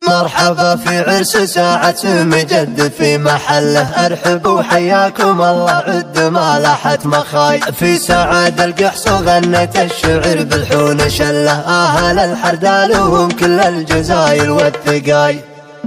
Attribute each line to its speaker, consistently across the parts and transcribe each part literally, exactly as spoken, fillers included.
Speaker 1: مرحبا في عرس ساعة مجد في محله، ارحبوا حياكم الله عد ما لاحت مخاي. في سعاد القحص غنت الشعر بالحون شله، اهل الحردال وهم كل الجزايل والثقاي.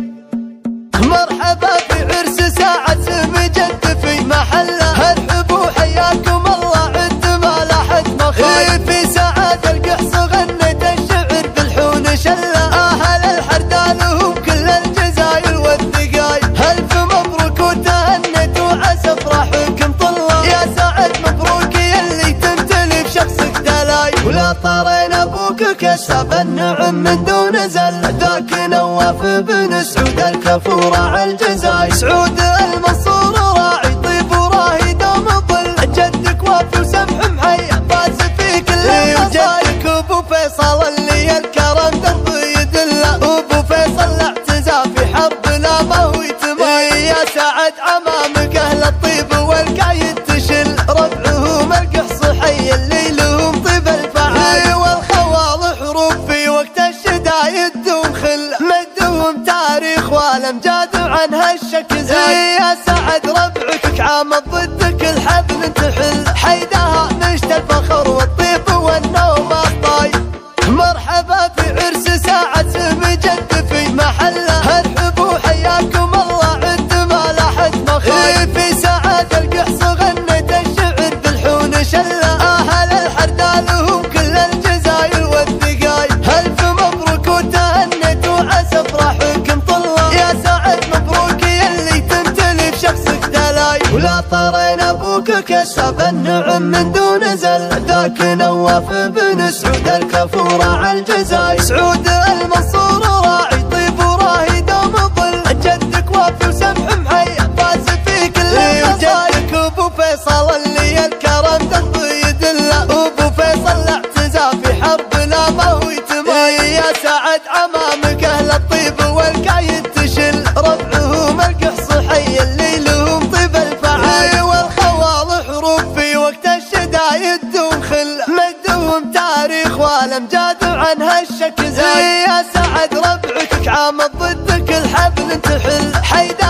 Speaker 1: مرحبا في عرس ساعة مجد في محله، ارحبوا حياكم الله عد ما لاحت مخاي. في سعاد القحص غنت الشعر بالحون شله، اهل الحردال وهم كل الجزايل والثقاي. الف مبروك وتهنت وعسى افراحكم طله، يا سعد مبروك يلي تمتلي بشخصك دلاي. ولا طارين ابوك كسب النعم من دون زل، ذاك نواف بن سعود الكفور على الجزاي. سعود المنصور راعي طيب وراهي دوم ظل، جدك وافي وسمح محيا فاز في كل القصايد. وجدك ابو فيصل اللي الكرم درب يدله، ابو فيصل اعتزى في حربنا ما هو يتماي. يا سعد امامك اهل الطيب والقايد تشل، ربعهم القحص حي اللي لهم طيب الفعال. والخوال حروب في وقت الشدايد دوم خل، مدهم تاريخ والامجاد عنها الشك زاي. يا سعد ربعك عامل ضدك الحبل تحل، حيدها نشت الفخر والطيب والنوم الطاي. مرحبا في عرس ساعة مجد في محله، ارحبوا حياكم الله عد ما لاحت مخاي. في سعاد القحص غنت الشعر بالحون شله، اهل الحردال هم كل الجزايل والثقاي. الف مبروك وتهنت وعسى افراحكم طله، يا سعد مبروك يلي تمتلي بشخصك دلاي. ولا طارين ابوك كسب النعم من دون زل، ذاك نواف بن سعود الكفور على الجزاي. سعود المنصور راعي طيب وراهي دوم ظل، جدك وافي وسمح محيا فاز في كل القصايد. وجدك ابو فيصل اللي الكرم درب يدله، ابو فيصل اعتزى في حربنا ما هو يتماي. يا سعد امامك اهل الطيب والقايد تشل، ربعهم القحص حي اللي لهم طيب الفعال. والخوال حروب في وقت الشدايد دوم خل، مدهم تاريخ والامجاد عنها الشك زاي. يا سعد ربعك عامل ضدك الحبل تحل، حيدا